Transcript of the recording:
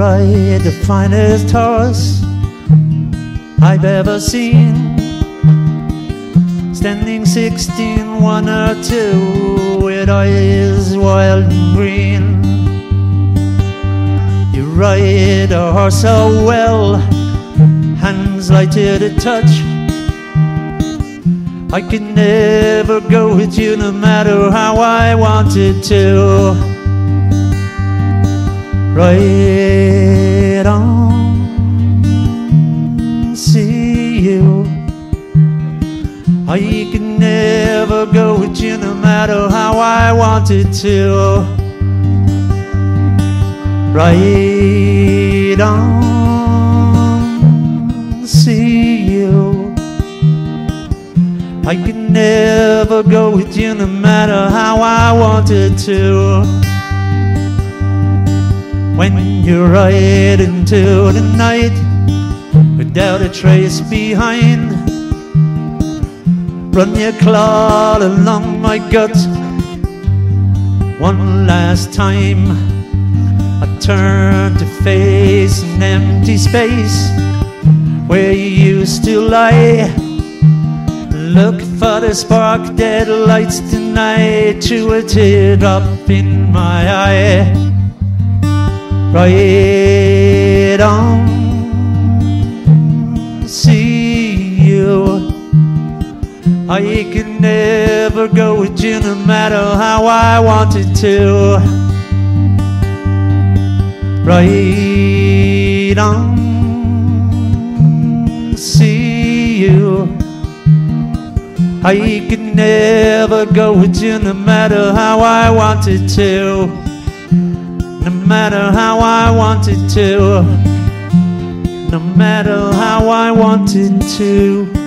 ride the finest horse I've ever seen, standing 16, 1 or 2, with eyes wild and green. You ride a horse so well, hands light to the touch. I could never go with you no matter how I wanted to. Ride on, see you. I could never go with you no matter how I wanted to. Ride on, see you. I could never go with you no matter how I wanted to. When you ride into the night without a trace behind, run your claw along my gut one last time. I turn to face an empty space where you used to lie. Look for the spark that lights the night through a teardrop in my eye. Ride on, see you. I could never go with you no matter how I wanted to. Ride on, see you. I could never go with you no matter how I wanted to. No matter how I wanted to. No matter how I wanted to.